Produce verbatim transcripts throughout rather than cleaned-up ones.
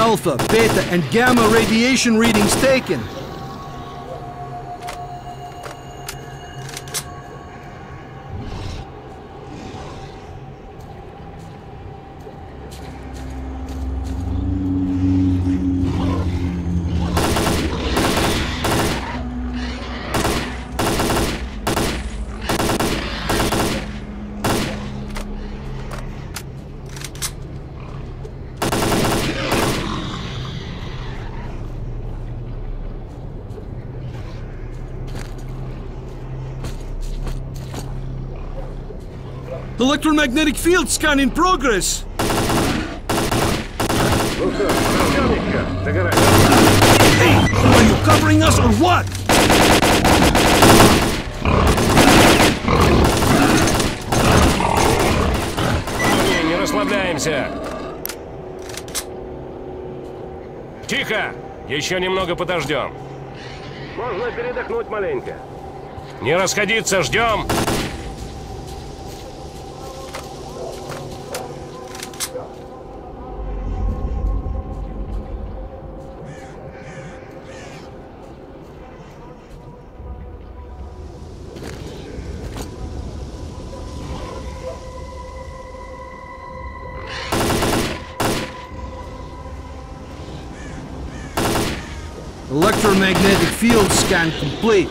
alpha, beta, and gamma radiation readings taken. Electromagnetic field scan in progress. Hey, are you covering us or what? Не расслабляемся. Тихо! Еще немного подождем. Можно передохнуть маленько. Не расходиться, ждем. Electromagnetic field scan complete.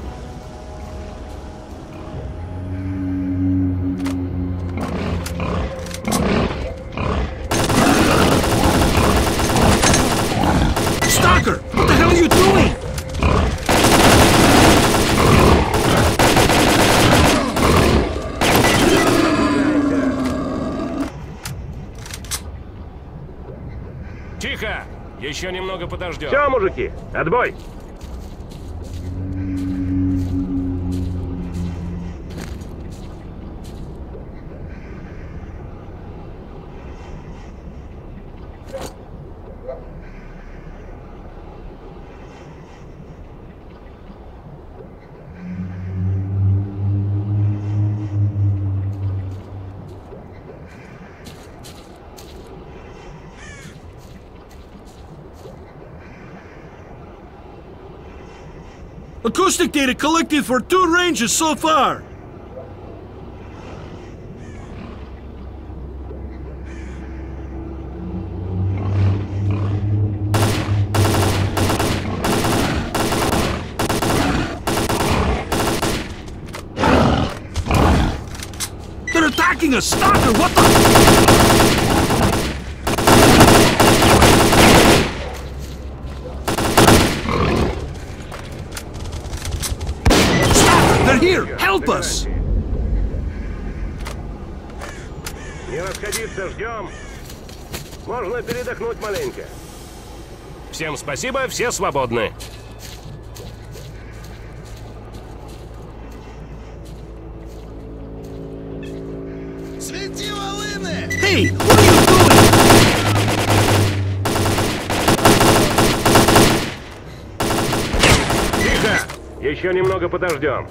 Stalker! What the hell are you doing? Тихо! Еще немного подождем. Все, мужики, отбой! Acoustic data collected for two ranges so far. They're attacking us! Stalker, what the... Here, help us! Не расходиться, ждем. Можно передохнуть маленько. Всем спасибо, все свободны. Свети волыны! Hey, what are you doing? Тихо! Еще немного подождем.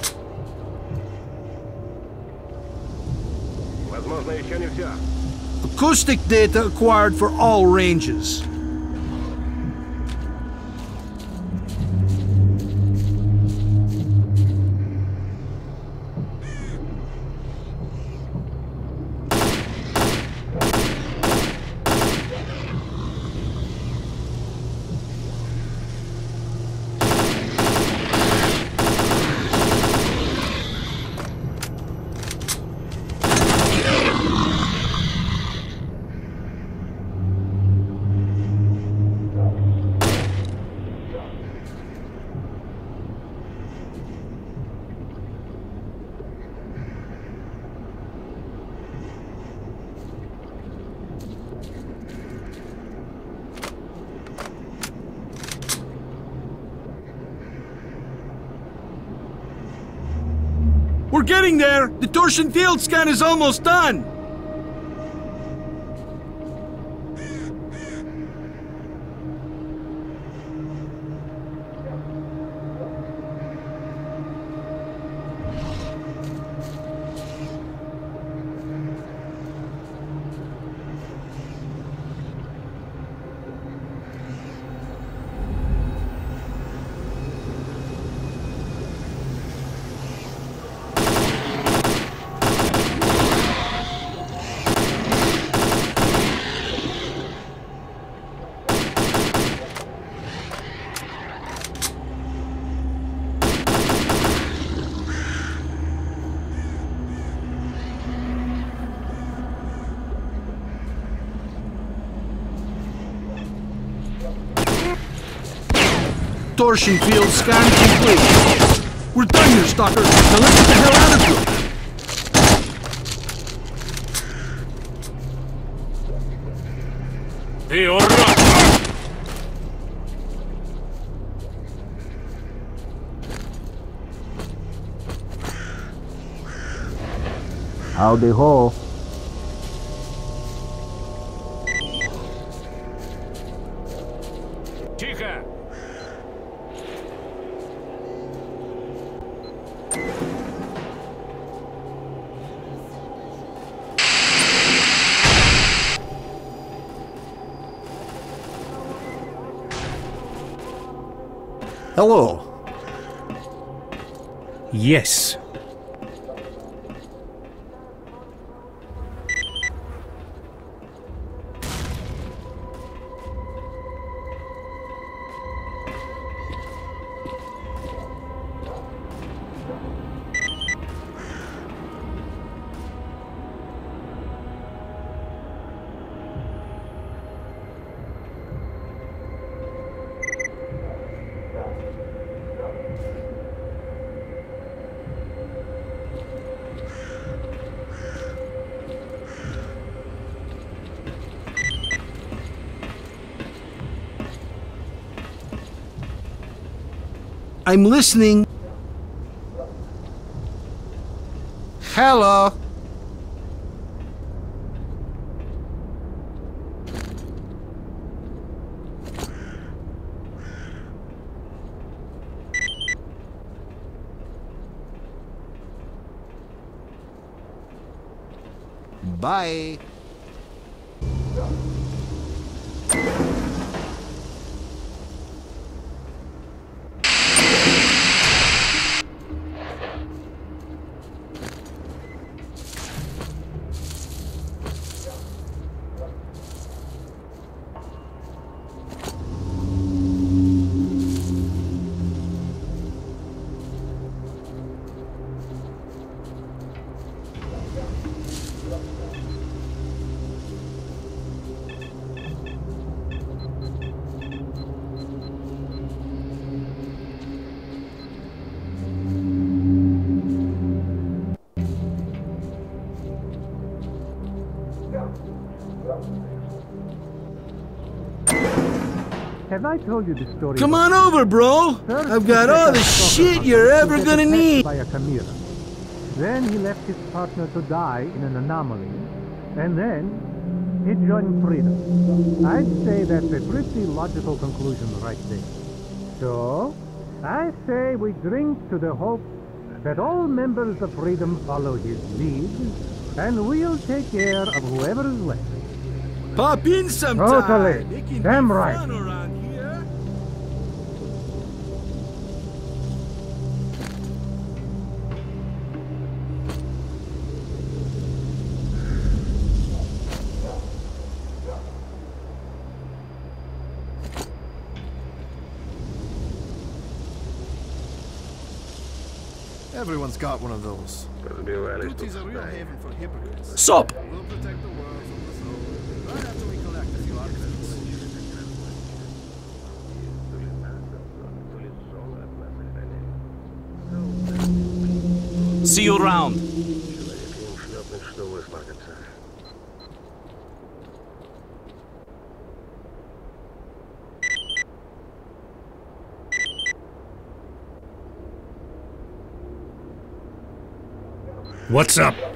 Возможно, еще не все. Acoustic data acquired for all ranges. We're getting there! The torsion field scan is almost done! distortion field scan complete. We're done here, Stalker. Now let's get the hell out of here. Ты урод! Howdy ho. Тихо! Hello. Yes. I'm listening. Hello. Bye. Have I told you the story? Come on over, bro. I've got all the shit you're ever gonna need. By a chimera. Then he left his partner to die in an anomaly, and then he joined freedom. I'd say that's a pretty logical conclusion right there. So, I say we drink to the hope that all members of freedom follow his lead, and we'll take care of whoever is left. Pop in sometime. Totally. It can Damn be right. fun around here. Everyone's got one of those. Разбивались Duty's тут a real стаи. haven for hypocrites. Sup? We'll protect the world from the throne right after we collect a few artifacts. See you around. Человек им шлепнет, что высморкаться. What's up?